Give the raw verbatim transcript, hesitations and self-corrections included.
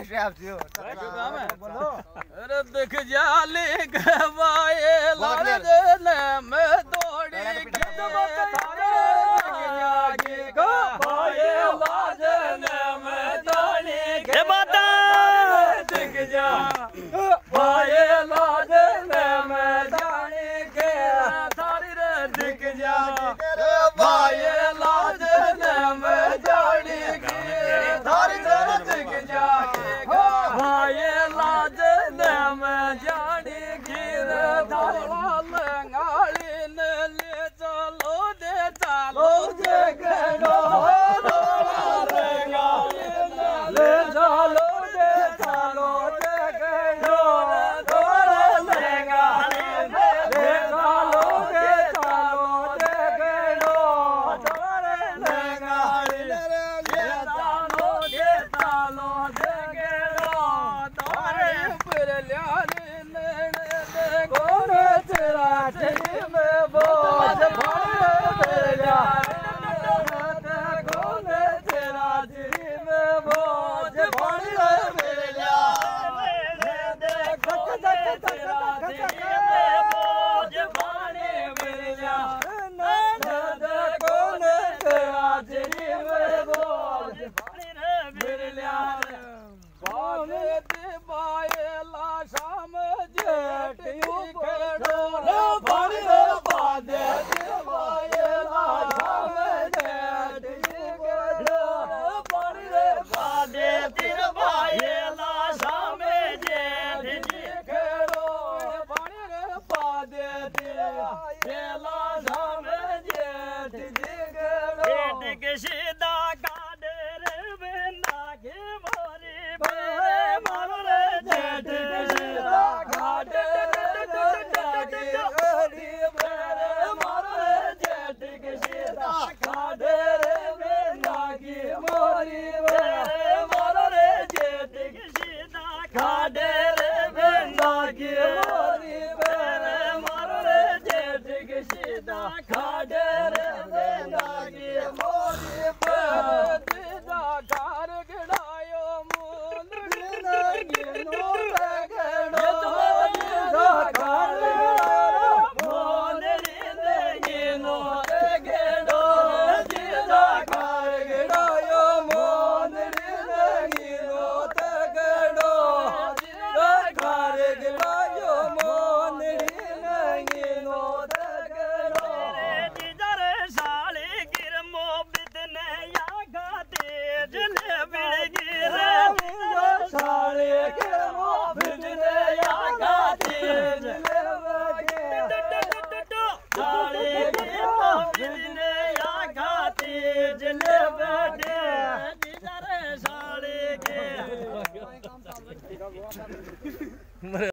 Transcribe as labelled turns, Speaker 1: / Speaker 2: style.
Speaker 1: अरे देख जाले गवाए लाजन में दौड़ी के आगे गवाए लाजन में दौड़ी के माता देख जा भाई लाजन में जाने के थारी रे देख जा भाई लाजन में जाने के थारी रे देख जा भाई लाजन में जाने के थारा लंगाड़ी ने ले चलो दे चलो दे गड़ो लंगाड़ी ने ले चलो दे चलो दे गड़ो थोड़ा लंगाड़ी ने ले चलो दे चलो दे गड़ो थोड़ा लंगाड़ी ने ले चलो दे चलो दे गड़ो थारे पर ल्याने ने गोर तेरा चली में बोझ भारे मेरा गोर तेरा चली में बोझ भारे मेरा देख देख तेरा चली में बोझ भारे मेरा गोर तेरा चली में बोझ भारे मेरा बाने दे बाए ला शाम जेठ कड़ो भारी बादे दे बाए ला शाम जेठ कड़ो भारी बादे दे बाए ला शाम जेठ कड़ो भारी बादे दे ला शाम जेठ कड़ो जेठ के सीधा काडे रे बिना के मोरी मारो रे जेठ के सीधा काडे रे जागे हरी मेरे मारो रे जेठ के सीधा काडे रे बिना की मोरी मेरे मारो रे जेठ के सीधा काडे रे बिना की मोरी मेरे मारो रे जेठ के सीधा काडे रे बिना की मोरी मेरे सीधा कार गिड़ायो मूल बिना की नूर गड़ो सीधा कार गिड़ायो मूल जिंदगी नूर गड़ो सीधा कार गिड़ायो मूल जिंदगी नूर गड़ो सीधा कार गिड़ायो मूल जिंदगी नूर गड़ो जिधर साले गिर मोबित ने या गाते जले बिड़गी रे साले गिर मोबित ने या गाते जले बिड़गी साले गिर मोबित ने या गाते जले बिड़गी जिधर साले के